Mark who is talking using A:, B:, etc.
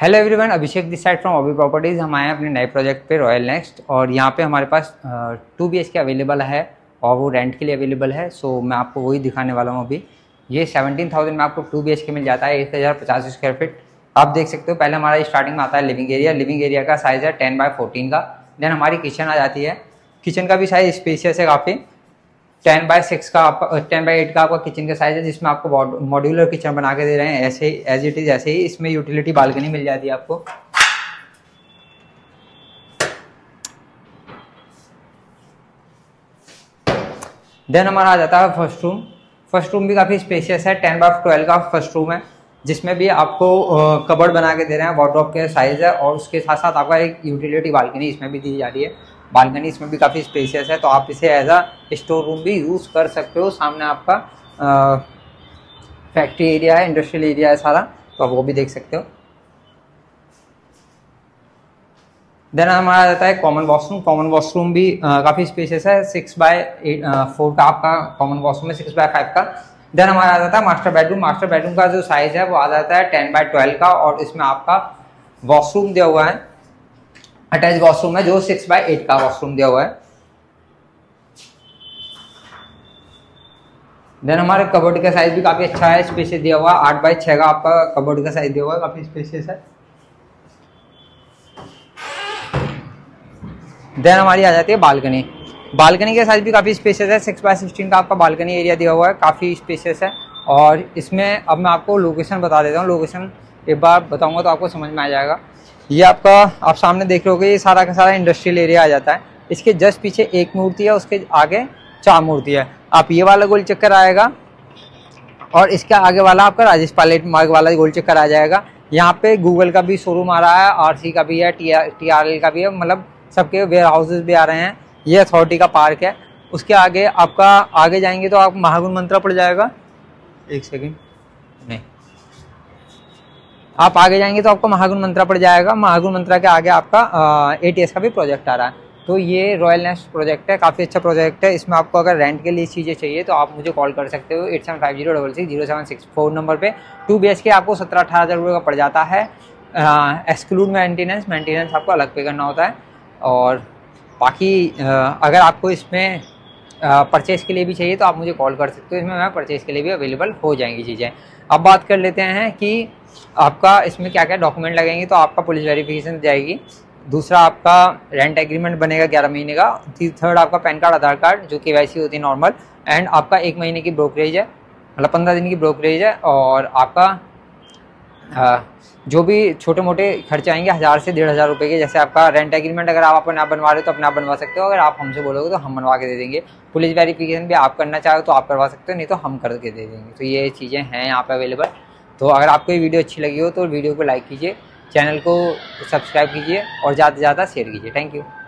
A: Hello everyone, Abhishek this side from Abhi properties. हम आए हैं अपने नए प्रोजेक्ट पे रॉयल नेक्स्ट, और यहाँ पे हमारे पास 2 BHK अवेलेबल है और वो रेंट के लिए अवेलेबल है। सो मैं आपको वही दिखाने वाला हूँ अभी। ये 17,000 में आपको 2 BHK मिल जाता है, 1050 स्क्वायर फीट। आप देख सकते हो, पहले हमारा स्टार्टिंग में आता है लिविंग एरिया। लिविंग एरिया का साइज़ है 10x14 का। देन हमारी किचन आ जाती है। किचन का भी साइज़ स्पेशियस है काफ़ी। 10x6 का 10x8 का आपका किचन का साइज है, जिसमें आपको मॉड्यूलर किचन बना के दे रहे हैं। ऐसे ही एज इट इज ऐसे ही इसमें यूटिलिटी बालकनी मिल जाती है आपको। देन हमारा आ जाता है फर्स्ट रूम। फर्स्ट रूम भी काफ़ी स्पेशियस है, 10x12 का फर्स्ट रूम है, जिसमें भी आपको कबर्ड बना के दे रहे हैं, वार्डरोब के साइज है। और उसके साथ साथ आपका एक यूटिलिटी बालकनी इसमें भी दी जा रही है। बालकनी इसमें भी काफ़ी स्पेशियस है, तो आप इसे एज अ स्टोर रूम भी यूज़ कर सकते हो। सामने आपका फैक्ट्री एरिया है, इंडस्ट्रियल एरिया है सारा, तो आप वो भी देख सकते हो। देन हमारा जाता है कॉमन वॉशरूम। कॉमन वॉशरूम भी काफ़ी स्पेशियस है, 6x4 का आपका कॉमन वॉशरूम है, 6x5 का। देन हमारा आ जाता है मास्टर बेडरूम। मास्टर बेडरूम का जो साइज है वो आ जाता है 10x12 का, और इसमें आपका वॉशरूम दिया हुआ है, अटैच वॉशरूम है, जो 6x8 का वॉशरूम दिया हुआ है। देन हमारे कबर्ड का साइज भी काफ़ी अच्छा है, स्पेशियस दिया हुआ है, 8x6 का आपका कबर्ड का साइज दिया हुआ है, काफ़ी स्पेशियस है। देन हमारी आ जाती है बालकनी। बालकनी का साइज भी काफ़ी स्पेशियस है, 6x16 का आपका बालकनी एरिया दिया हुआ है, काफ़ी स्पेशियस है। और इसमें अब मैं आपको लोकेशन बता देता हूँ। लोकेशन एक बार बताऊँगा तो आपको समझ में आ जाएगा। ये आपका आप सामने देख रहे होगे, ये सारा का सारा इंडस्ट्रियल एरिया आ जाता है। इसके जस्ट पीछे एक मूर्ति है, उसके आगे 4 मूर्ति है। आप ये वाला गोल चक्कर आएगा, और इसके आगे वाला आपका राजेश पायलट मार्ग वाला गोल चक्कर आ जाएगा। यहाँ पे गूगल का भी शोरूम आ रहा है, आरसी का भी है, TRL का भी है, मतलब सबके वेयर हाउसेज भी आ रहे हैं। ये अथॉरिटी का पार्क है। उसके आगे आपका आगे जाएंगे तो आप महागुण मंत्रा पड़ जाएगा। एक सेकेंड, नहीं, आप आगे जाएंगे तो आपको महागुण मंत्रा पड़ जाएगा। महागुण मंत्रा के आगे आपका ATS का भी प्रोजेक्ट आ रहा है। तो ये रॉयल नेस्ट प्रोजेक्ट है, काफ़ी अच्छा प्रोजेक्ट है। इसमें आपको अगर रेंट के लिए चीज़ें चाहिए तो आप मुझे कॉल कर सकते हो 8750660764 नंबर पे। 2 BHK आपको 17-18 हज़ार रुपये का पड़ जाता है, एक्सक्लूड मेंटेनेंस आपको अलग पे करना होता है। और बाकी अगर आपको इसमें परचेज़ के लिए भी चाहिए तो आप मुझे कॉल कर सकते हो। इसमें मैं परचेज़ के लिए भी अवेलेबल हो जाएंगी चीज़ें। अब बात कर लेते हैं कि आपका इसमें क्या क्या डॉक्यूमेंट लगेंगे। तो आपका पुलिस वेरिफिकेशन जाएगी, दूसरा आपका रेंट एग्रीमेंट बनेगा 11 महीने का, थर्ड आपका पैन कार्ड, आधार कार्ड जो KYC होती है नॉर्मल, एंड आपका 1 महीने की ब्रोकरेज है, मतलब 15 दिन की ब्रोकरेज है। और आपका जो भी छोटे मोटे खर्चे आएंगे 1000 से 1500 रुपये के। जैसे आपका रेंट एग्रीमेंट अगर आप अपने आप बनवा रहे हो तो अपने आप बनवा सकते हो, अगर आप हमसे बोलोगे तो हम बनवा के दे देंगे। पुलिस वेरिफिकेशन भी आप करना चाहो तो आप करवा सकते हो, नहीं तो हम करके दे देंगे। तो ये चीज़ें हैं यहाँ पे अवेलेबल। तो अगर आपको ये वीडियो अच्छी लगी हो तो वीडियो को लाइक कीजिए, चैनल को सब्सक्राइब कीजिए और ज़्यादा से ज़्यादा शेयर कीजिए। Thank you.